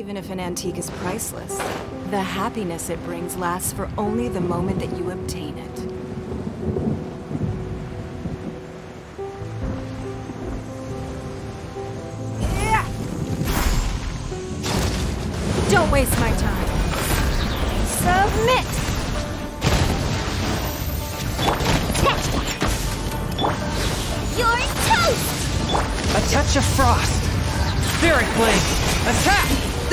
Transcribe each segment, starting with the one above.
Even if an antique is priceless, the happiness it brings lasts for only the moment that you obtain it. Don't waste my time. Submit! You're toast! A touch of frost! Spirit Blade! Attack!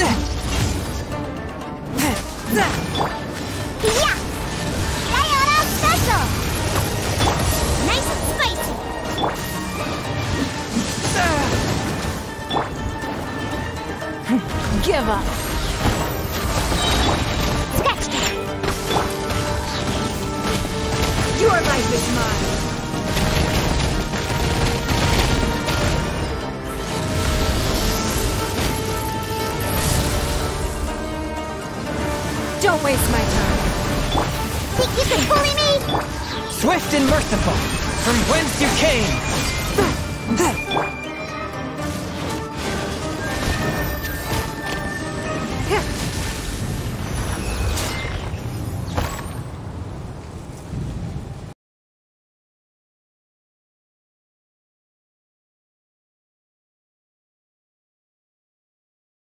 Yeah! Diona special! Nice and spicy! Give up! Sketch! Your life is mine! Don't waste my time. Think you can bully me? Swift and merciful, from whence you came!